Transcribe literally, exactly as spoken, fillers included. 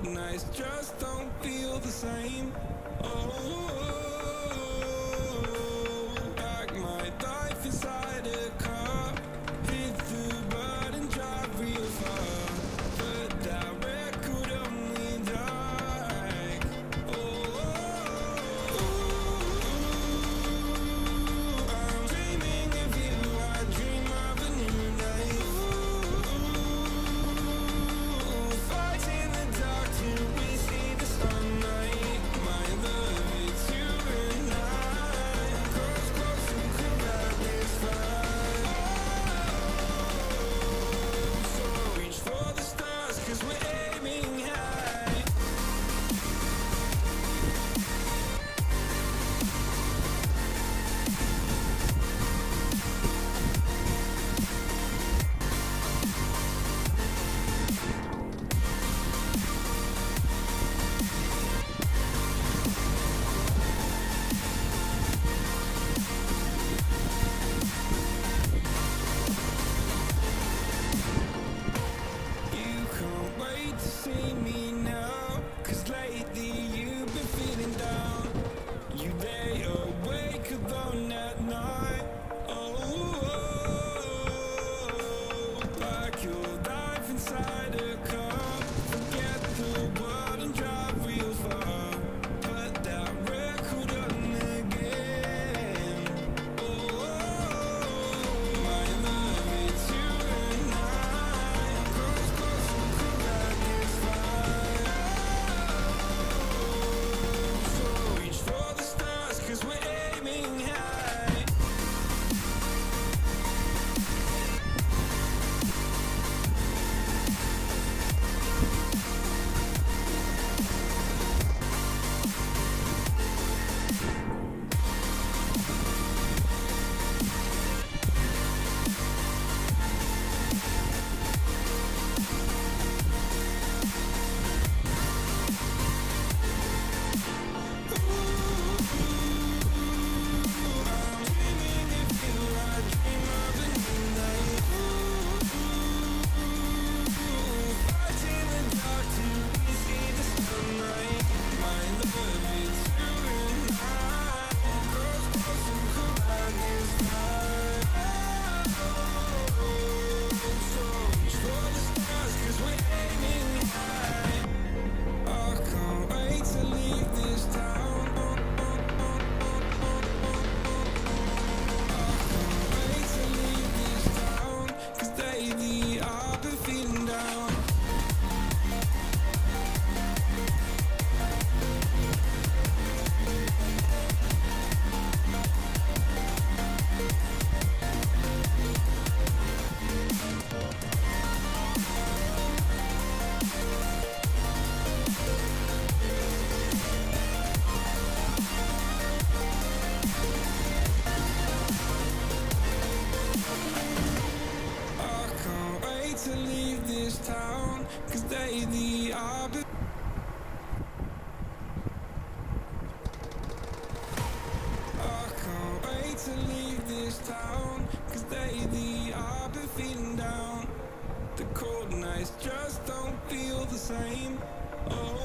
cold nights just don't feel the same. Oh, like my life inside a car, hit the button, drive real far, but that record on me like, oh, I'm dreaming of you, I dream of a new life. Fight in the dark till we see the sunlight. My love, it's you and I. Close, close, and come back this far. So reach for the stars, 'cause we're aiming high. You can't wait to see me now, 'cause lately you've been feeling down. You lay awake alone at night. Oh, like your life inside a car. Forget the world and drive real far. Put that record on again. Oh, my love, it's you and I. Close, close, and come back this far. So reach for the stars, 'cause we're aiming high. I'm dreaming of you, I dream of a new life. Fight in the dark till we see the sunlight. My love, it's you and I. Close, close, and come back this far. So reach for the stars, 'cause we're aiming high. I can't wait to leave this town. Wait to leave this town, 'cause lately I've been feeling down. I can't wait to leave this town, 'cause lately I've been I can't wait to leave this town, 'cause lately I've been feeling down. The cold nights just don't feel the same. Oh,